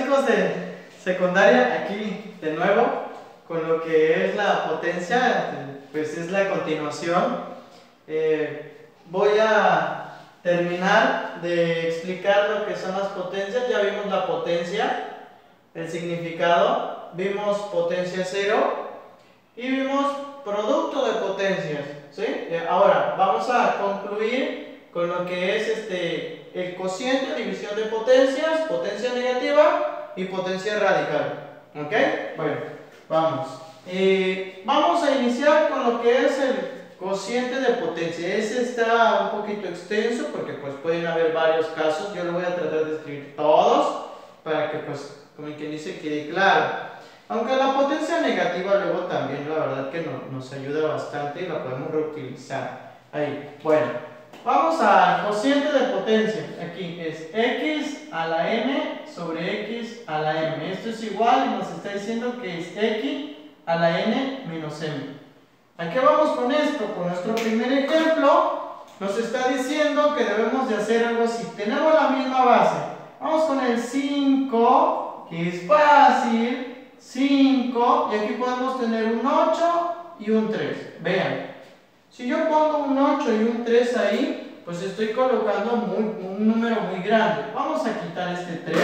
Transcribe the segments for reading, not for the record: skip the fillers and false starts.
chicos de secundaria, aquí de nuevo con lo que es la potencia, pues es la continuación. Voy a terminar de explicar lo que son las potencias. Ya vimos la potencia, el significado, vimos potencia cero y vimos producto de potencias, ¿sí? Ahora vamos a concluir con lo que es el cociente, división de potencias, potencia negativa y potencia radical. ¿Ok? Bueno, vamos. Vamos a iniciar con lo que es el cociente de potencia. Ese está un poquito extenso porque pues pueden haber varios casos. Yo lo voy a tratar de escribir todos para que pues, como quien dice, quede claro. Aunque la potencia negativa luego también la verdad que nos ayuda bastante y la podemos reutilizar. Ahí, bueno, vamos al cociente de potencia. Aquí es x a la m sobre x a la m. Esto es igual y nos está diciendo que es x a la n menos m. ¿A qué vamos con esto? Con nuestro primer ejemplo nos está diciendo que debemos de hacer algo así. Tenemos la misma base. Vamos con el 5, que es fácil. 5, y aquí podemos tener un 8 y un 3. Vean, si yo pongo un 8 y un 3 ahí, pues estoy colocando un número muy grande. Vamos a quitar este 3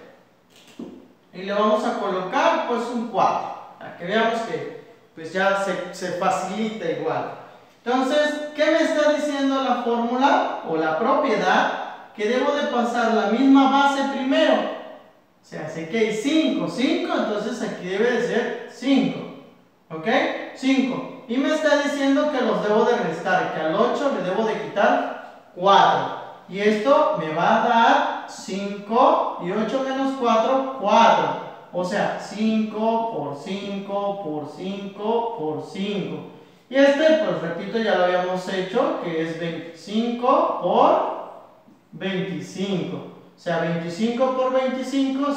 y le vamos a colocar pues un 4, para que veamos que pues ya se facilita igual. Entonces, ¿qué me está diciendo la fórmula o la propiedad? Que debo de pasar la misma base primero. O sea, sé que hay 5, entonces aquí debe de ser 5. ¿Ok? 5. Y me está diciendo que los debo de restar, que al 8 le debo de quitar 4. Y esto me va a dar 5 y 8 menos 4, 4. O sea, 5 por 5 por 5 por 5. Y pues repito, ya lo habíamos hecho, que es 25 por 25. O sea, 25 por 25,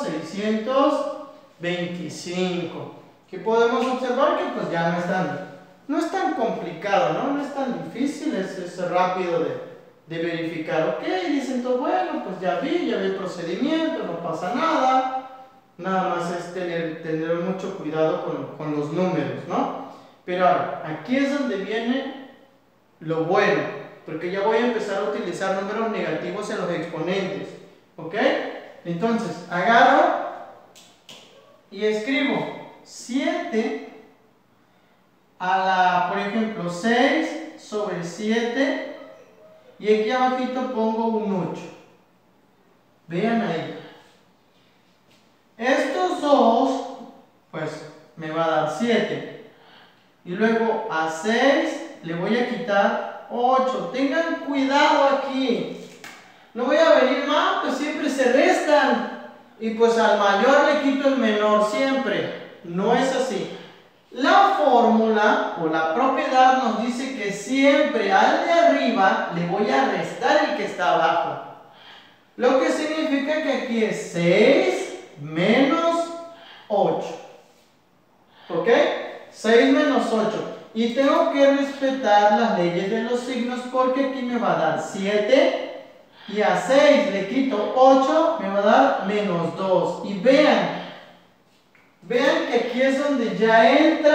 625. ¿Qué podemos observar? Que pues ya no es tan complicado, ¿no? No es tan difícil, es rápido de verificar. Ok, dicen todo, bueno, pues ya vi el procedimiento, no pasa nada. Nada más es tener mucho cuidado con los números, ¿no? Pero ahora, aquí es donde viene lo bueno, porque ya voy a empezar a utilizar números negativos en los exponentes. ¿Ok? Entonces, agarro y escribo 7 a la, por ejemplo, 6 sobre 7 y aquí abajito pongo un 8. Vean ahí. Estos dos, pues, me va a dar 7. Y luego a 6 le voy a quitar 8. Tengan cuidado aquí. No voy a venir mal, pues siempre se restan. Y pues al mayor le quito el menor siempre. No es así. La fórmula o la propiedad nos dice que siempre al de arriba le voy a restar el que está abajo. Lo que significa que aquí es 6 menos 8. ¿Ok? 6 menos 8. Y tengo que respetar las leyes de los signos porque aquí me va a dar 7. Y a 6 le quito 8, me va a dar menos 2. Y vean que aquí es donde ya entra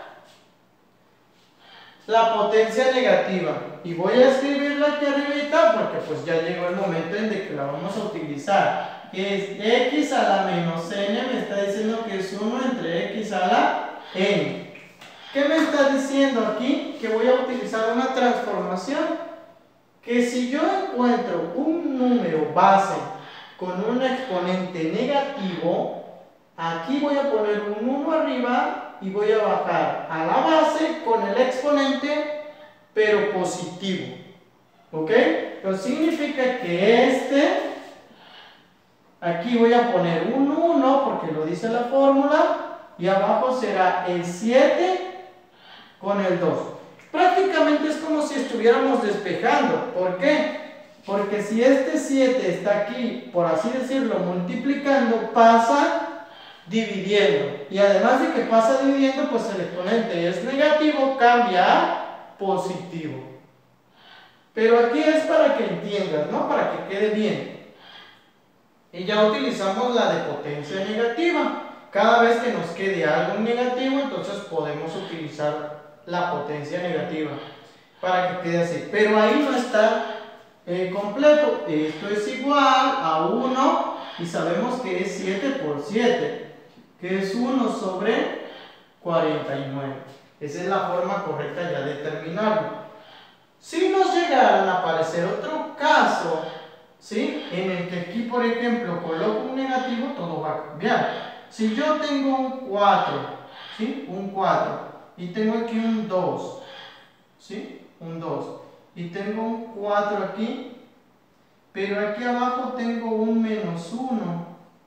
la potencia negativa. Y voy a escribirla aquí arribita porque pues ya llegó el momento en que la vamos a utilizar. Que es x a la menos n, me está diciendo que es 1 entre x a la n. ¿Qué me está diciendo aquí? Que voy a utilizar una transformación. Que si yo encuentro un número base con un exponente negativo, aquí voy a poner un 1 arriba y voy a bajar a la base con el exponente, pero positivo. ¿Ok? Entonces significa que aquí voy a poner un 1 porque lo dice la fórmula y abajo será el 7 con el 2. Prácticamente es como si estuviéramos despejando. ¿Por qué? Porque si este 7 está aquí, por así decirlo, multiplicando, pasa dividiendo. Y además de que pasa dividiendo, pues el exponente es negativo, cambia a positivo. Pero aquí es para que entiendas, ¿no? Para que quede bien. Y ya utilizamos la de potencia negativa. Cada vez que nos quede algo negativo, entonces podemos utilizar la potencia negativa para que quede así. Pero ahí no está completo. Esto es igual a 1 y sabemos que es 7 por 7, que es 1 sobre 49. Esa es la forma correcta ya de terminarlo. Si nos llegaran a aparecer otro caso, ¿sí?, en el que aquí, por ejemplo, coloco un negativo, todo va a cambiar. Si yo tengo un 4, ¿sí?, un 4, y tengo aquí un 2, ¿sí?, un 2, y tengo un 4 aquí, pero aquí abajo tengo un menos 1.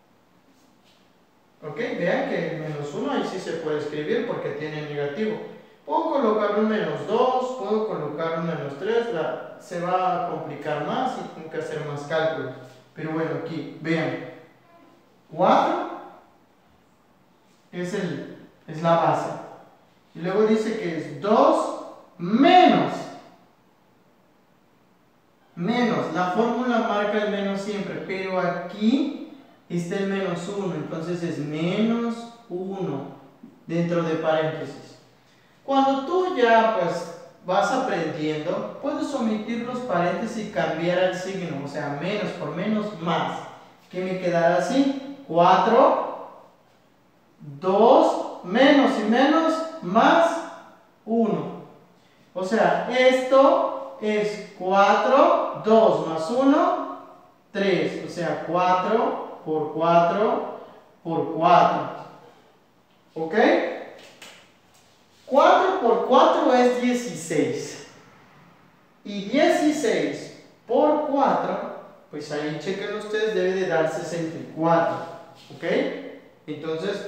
¿Ok? Vean que el menos 1 ahí sí se puede escribir porque tiene negativo. Puedo colocar un menos 2, puedo colocar un menos 3, se va a complicar más y tengo que hacer más cálculos. Pero bueno, aquí, vean, 4 es la base. Y luego dice que es 2 menos. La fórmula marca el menos siempre, pero aquí está el menos 1, entonces es menos 1 dentro de paréntesis. Cuando tú ya pues vas aprendiendo, puedes omitir los paréntesis y cambiar el signo, o sea, menos por menos, más. ¿Qué me quedará así? 4, 2, menos y menos, más 1. O sea, esto es 4, 2 más 1, 3. O sea, 4 por 4 por 4. ¿Ok? 4 por 4 es 16. Y 16 por 4, pues ahí chequen ustedes, debe de dar 64. ¿Ok? Entonces,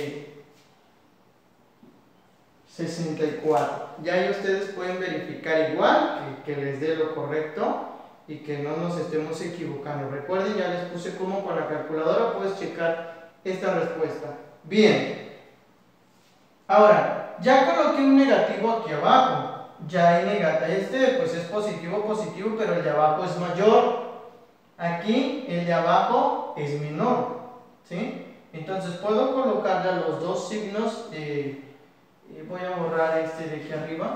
64. Ya ahí ustedes pueden verificar igual, que les dé lo correcto y que no nos estemos equivocando. Recuerden, ya les puse cómo con la calculadora puedes checar esta respuesta. Bien. Ahora, ya coloqué un negativo aquí abajo. Ya hay negativo, pues es positivo, positivo, pero el de abajo es mayor. Aquí el de abajo es menor. ¿Sí? Entonces puedo colocarle a los dos signos. Voy a borrar este de aquí arriba.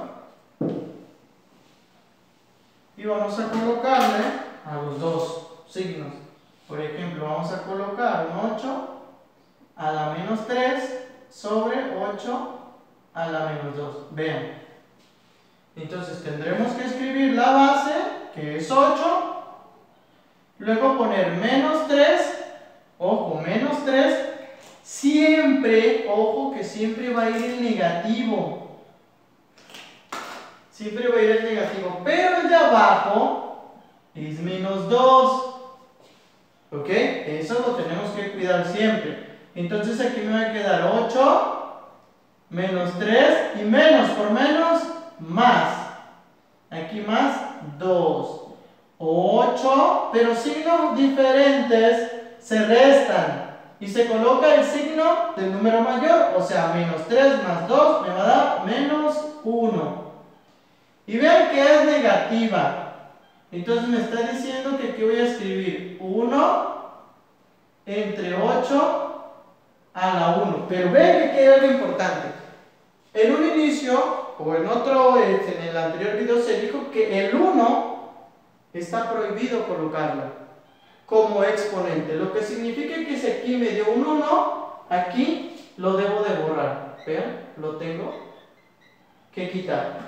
Y vamos a colocarle a los dos signos. Por ejemplo, vamos a colocar un 8 a la menos 3 sobre 8 a la menos 2. Vean. Entonces tendremos que escribir la base, que es 8. Luego poner menos 3. Ojo, menos 3. Siempre, ojo, que siempre va a ir el negativo. Siempre va a ir el negativo. Pero el de abajo es menos 2. ¿Ok? Eso lo tenemos que cuidar siempre. Entonces aquí me va a quedar 8, menos 3 y menos por menos, más. Aquí más 2. 8, pero signos diferentes se restan. Y se coloca el signo del número mayor, o sea, menos 3 más 2 me va a dar menos 1. Y vean que es negativa. Entonces me está diciendo que aquí voy a escribir 1 entre 8 a la 1. Pero vean que aquí hay algo importante. En un inicio, o en otro, en el anterior video se dijo que el 1 está prohibido colocarlo como exponente, lo que significa que si aquí me dio un 1, aquí lo debo de borrar. Vean, lo tengo que quitar.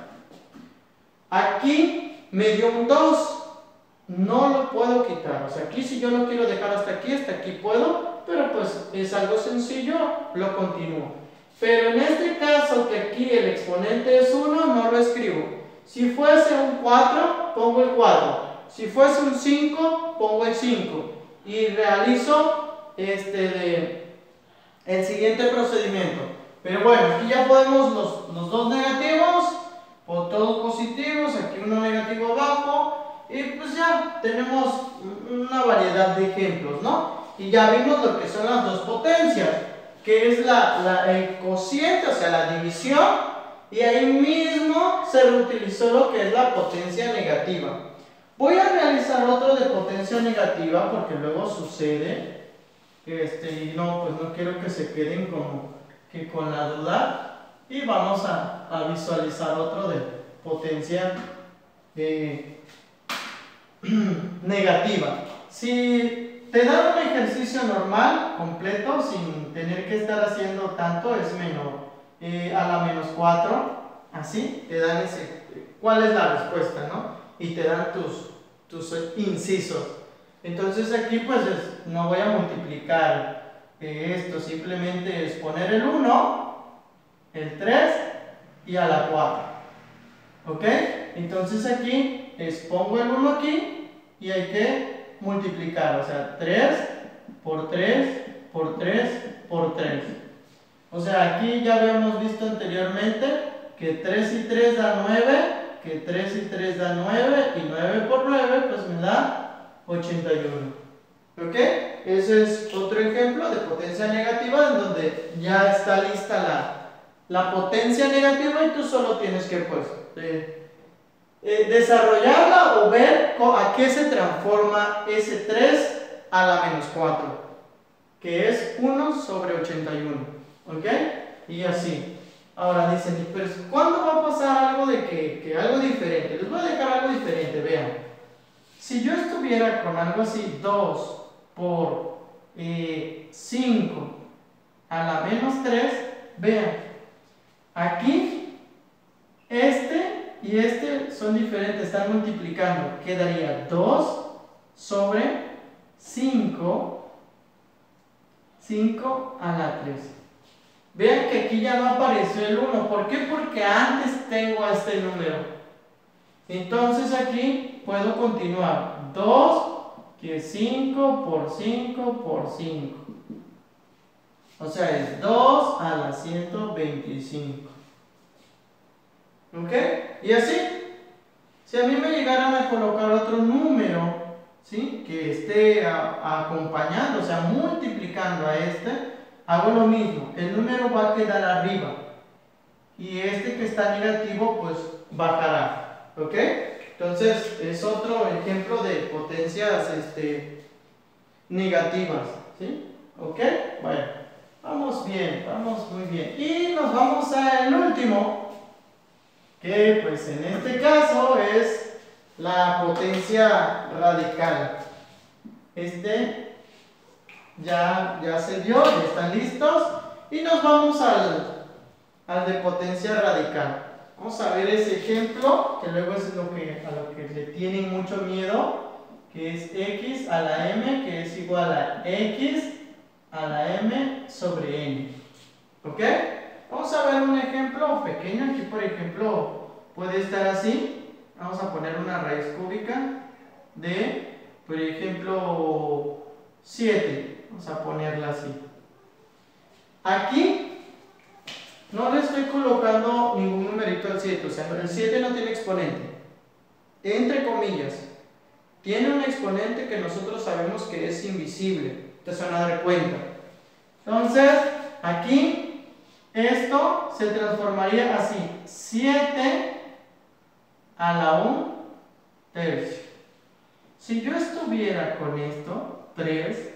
Aquí me dio un 2, no lo puedo quitar. O sea, aquí si yo lo quiero dejar hasta aquí puedo, pero pues es algo sencillo, lo continúo. Pero en este caso que aquí el exponente es 1, no lo escribo. Si fuese un 4, pongo el 4. Si fuese un 5, pongo el 5 y realizo el siguiente procedimiento. Pero bueno, aquí ya podemos los dos negativos, o todos positivos, aquí uno negativo abajo, y pues ya tenemos una variedad de ejemplos, ¿no? Y ya vimos lo que son las dos potencias, que es el cociente, o sea, la división, y ahí mismo se reutilizó lo que es la potencia negativa. Voy a realizar otro de potencia negativa porque luego sucede, y no, pues no quiero que se queden como que con la duda. Y vamos a visualizar otro de potencia negativa. Si te dan un ejercicio normal, completo, sin tener que estar haciendo tanto, es menor. A la -4, así, te dan ese, ¿cuál es la respuesta, no? Y te dan tus incisos. Entonces aquí pues no voy a multiplicar esto, simplemente es poner el 1, el 3 y a la 4. ¿Ok? Entonces aquí pongo el 1 aquí y hay que multiplicar, o sea, 3 por 3 por 3 por 3. O sea, aquí ya habíamos visto anteriormente que 3 y 3 da 9, que 3 y 3 da 9 y 9 por 9 pues me da 81. ¿Ok? Ese es otro ejemplo de potencia negativa en donde ya está lista la potencia negativa y tú solo tienes que pues desarrollarla o ver a qué se transforma ese 3 a la -4, que es 1 sobre 81. ¿Ok? Y así. Ahora dicen, pero ¿cuándo va a pasar algo de que algo diferente? Les voy a dejar algo diferente, vean. Si yo estuviera con algo así, 2 por 5 a la -3, vean, aquí este y este son diferentes, están multiplicando. Quedaría 2 sobre 5 a la 3. Vean que aquí ya no apareció el 1. ¿Por qué? Porque antes tengo este número. Entonces aquí puedo continuar. 2, que es 5 por 5 por 5. O sea, es 2 a la 125. ¿Ok? Y así, si a mí me llegaran a colocar otro número, ¿sí?, que esté acompañando, o sea, multiplicando a este, hago lo mismo. El número va a quedar arriba. Y este que está negativo, pues bajará. ¿Ok? Entonces, es otro ejemplo de potencias negativas. ¿Sí? ¿Ok? Bueno, vamos bien, vamos muy bien. Y nos vamos al último, que pues en este caso es la potencia radical. Ya se dio, ya están listos. Y nos vamos al de potencia radical. Vamos a ver ese ejemplo, que luego es a lo que le tienen mucho miedo, que es x a la m, que es igual a x a la m sobre n. ¿Ok? Vamos a ver un ejemplo pequeño. Aquí, por ejemplo, puede estar así. Vamos a poner una raíz cúbica de, por ejemplo, 7. Vamos a ponerla así. Aquí no le estoy colocando ningún numerito al 7, o sea, el 7 no tiene exponente. Entre comillas, tiene un exponente que nosotros sabemos que es invisible. Te van a dar cuenta. Entonces, aquí, esto se transformaría así: 7 a la 1 tercio. Si yo estuviera con esto, 3,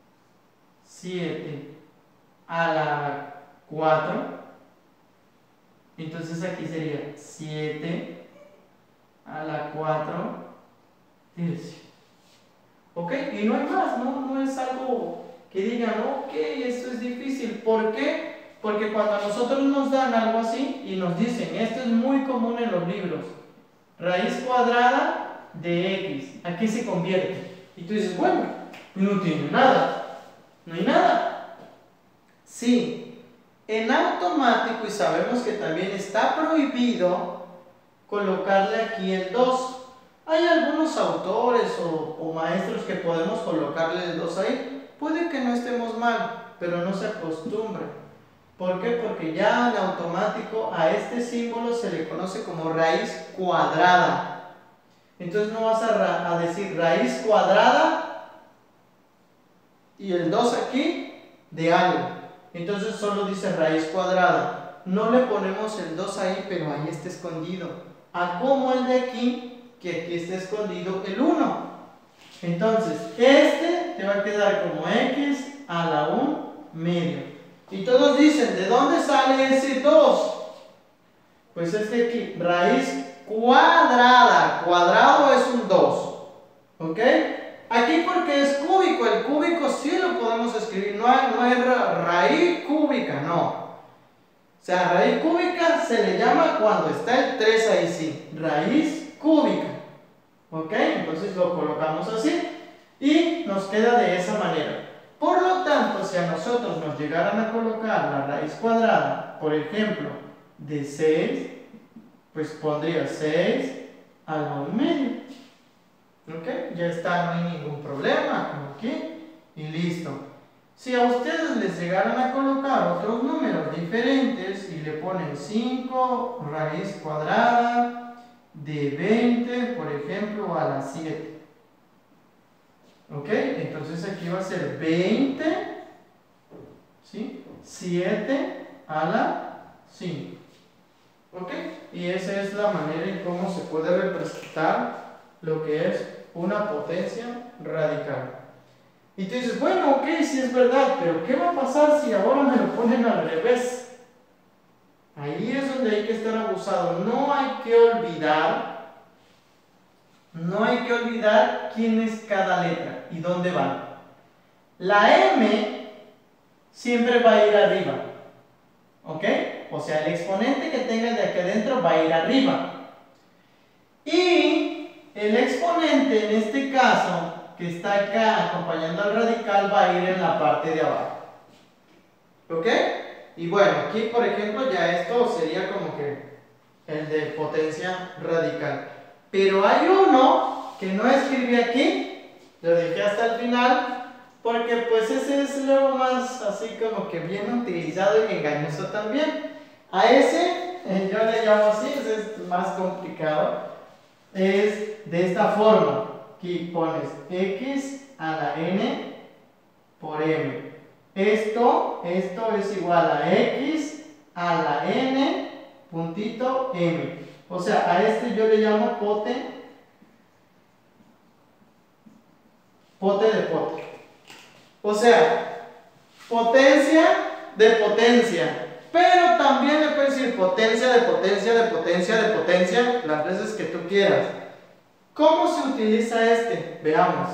7 a la 4, entonces aquí sería 7 a la 4 tercio. ¿Ok? Y no hay más, no es algo que digan, ok, esto es difícil. ¿Por qué? Porque cuando a nosotros nos dan algo así y nos dicen, esto es muy común en los libros, raíz cuadrada de x, ¿a qué se convierte? Y tú dices, bueno, no tiene nada, no hay nada. Sí. En automático, y sabemos que también está prohibido colocarle aquí el 2. Hay algunos autores o maestros que podemos colocarle el 2 ahí. Puede que no estemos mal, pero no se acostumbre. ¿Por qué? Porque ya en automático a este símbolo se le conoce como raíz cuadrada. Entonces no vas a decir raíz cuadrada y el 2 aquí de algo. Entonces solo dice raíz cuadrada. No le ponemos el 2 ahí, pero ahí está escondido. A como el de aquí, que aquí está escondido el 1. Entonces, este te va a quedar como x a la 1 medio. Y todos dicen, ¿de dónde sale ese 2? Pues es que aquí, raíz cuadrada. Cuadrado es un 2. ¿Ok? Aquí porque es cúbico. El cúbico sí lo podemos escribir. No es raíz cúbica, no. O sea, raíz cúbica se le llama cuando está el 3 ahí sí. Raíz cúbica. ¿Ok? Entonces lo colocamos así. Y nos queda de esa manera. Por lo tanto, si a nosotros nos llegaran a colocar la raíz cuadrada, por ejemplo, de 6, pues pondría 6 a la 1 medio. ¿Ok? Ya está, no hay ningún problema, como aquí, y listo. Si a ustedes les llegaran a colocar otros números diferentes y le ponen 5 raíz cuadrada de 20, por ejemplo, a la 7. ¿Ok? Entonces aquí va a ser 20, ¿sí? 7 a la 5. ¿Ok? Y esa es la manera en cómo se puede representar lo que es una potencia radical. Y tú dices, bueno, ok, sí es verdad, pero ¿qué va a pasar si ahora me lo ponen al revés? Ahí es donde hay que estar abusado. No hay que olvidar quién es cada letra y dónde van. La M siempre va a ir arriba. ¿Ok? O sea, el exponente que tenga de aquí adentro va a ir arriba. Y el exponente, en este caso, que está acá acompañando al radical, va a ir en la parte de abajo. ¿Ok? Y bueno, aquí por ejemplo ya esto sería como que el de potencia radical. Pero hay uno que no escribí aquí, lo dejé hasta el final, porque pues ese es luego más así como que bien utilizado y engañoso también. A ese, yo le llamo así, ese es más complicado. Es de esta forma. Aquí pones x a la n por m. Esto es igual a x a la n puntito m. O sea, a este yo le llamo pote de pote. O sea, potencia de potencia. Pero también le puedes decir potencia de potencia de potencia de potencia las veces que tú quieras. ¿Cómo se utiliza este? Veamos.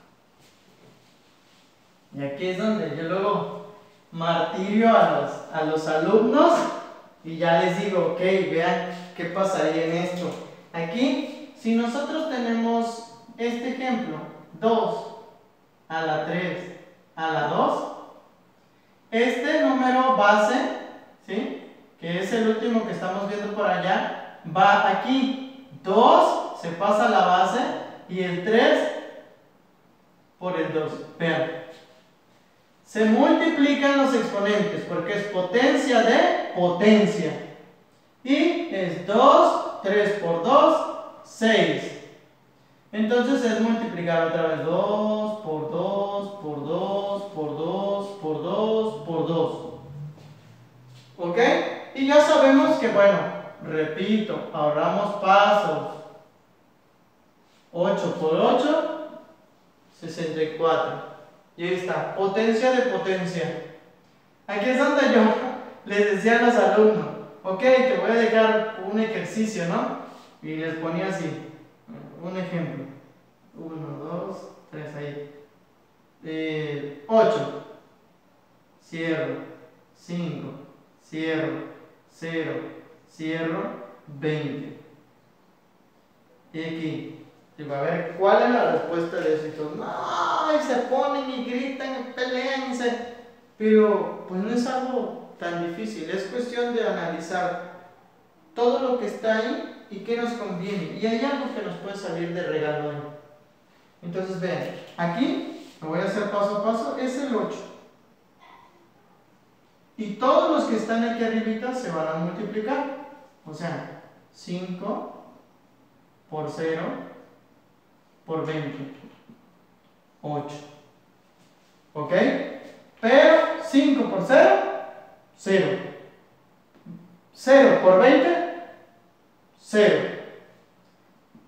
Y aquí es donde yo luego martirio a los alumnos y ya les digo, ok, vean qué pasaría en esto. Aquí, si nosotros tenemos este ejemplo, 2 a la 3 a la 2, este número base, ¿sí? Que es el último que estamos viendo por allá, va aquí. 2 se pasa a la base y el 3 por el 2. Vean. Se multiplican los exponentes porque es potencia de potencia. Y es 2, 3 por 2, 6. Entonces es multiplicar otra vez 2 por 2 por 2 por 2 por 2 por 2. ¿Ok? Y ya sabemos que, bueno, repito, ahorramos pasos. 8 por 8, 64. Y ahí está, potencia de potencia. Aquí es donde yo les decía a los alumnos, ok, te voy a dejar un ejercicio, ¿no? Y les ponía así, un ejemplo. 1, 2, 3, ahí. 8. Cierro. 5. Cierro. 0. Cierro. 20. Y aquí, digo, a ver, ¿cuál es la respuesta de eso? Y todos, no, y se ponen y gritan y pelean y se... Pero, pues no es algo tan difícil, es cuestión de analizar todo lo que está ahí y qué nos conviene. Y hay algo que nos puede salir de regalo ahí. Entonces, vean, aquí, lo voy a hacer paso a paso, es el 8. Y todos los que están aquí arribita se van a multiplicar. O sea, 5 por 0 por 20. 8. ¿Ok? Pero 5 por 0, 0. 0 por 20, 0.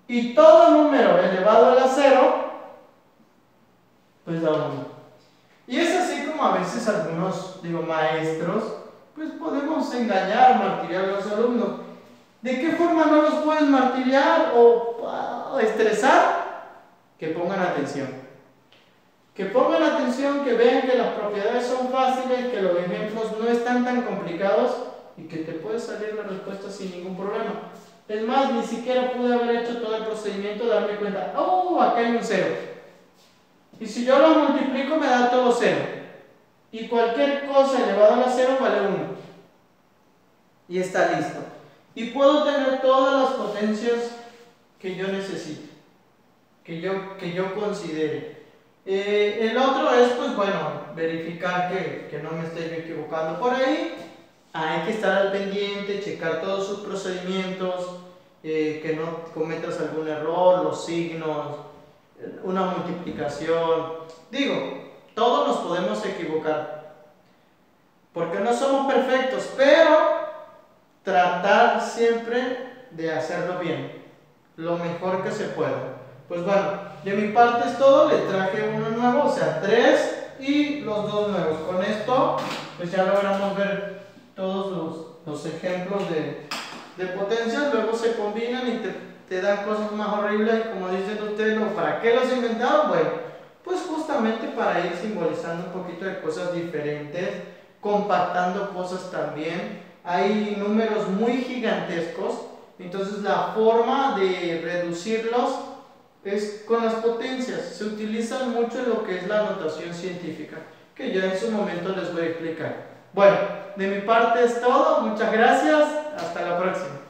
y todo número elevado a la 0, pues da 1. Y es así como a veces algunos, maestros, pues podemos engañar, martirizar a los alumnos. ¿De qué forma no los puedes martirizar o estresar? Que pongan atención. Que pongan atención, que vean que las propiedades son fáciles, que los ejemplos no están tan complicados y que te puede salir la respuesta sin ningún problema. Es más, ni siquiera pude haber hecho todo el procedimiento, darme cuenta, oh, acá hay un 0. Y si yo lo multiplico me da todo 0. Y cualquier cosa elevada a la 0 vale 1. Y está listo. Y puedo tener todas las potencias que yo necesite, que yo considere. El otro es, pues bueno, verificar que no me esté equivocando por ahí. Hay que estar al pendiente, checar todos sus procedimientos, que no cometas algún error, los signos, una multiplicación. Digo, todos nos podemos equivocar, porque no somos perfectos, pero tratar siempre de hacerlo bien, lo mejor que se pueda. Pues bueno, de mi parte es todo, le traje uno nuevo, o sea 3 y los 2 nuevos. Con esto pues ya logramos ver todos los ejemplos de potencias, luego se combinan y te dan cosas más horribles, como dicen ustedes, ¿para qué los inventaron? Bueno, pues justamente para ir simbolizando un poquito de cosas diferentes, compactando cosas también. Hay números muy gigantescos, entonces la forma de reducirlos es con las potencias. Se utilizan mucho en lo que es la notación científica, que ya en su momento les voy a explicar. Bueno, de mi parte es todo, muchas gracias, hasta la próxima.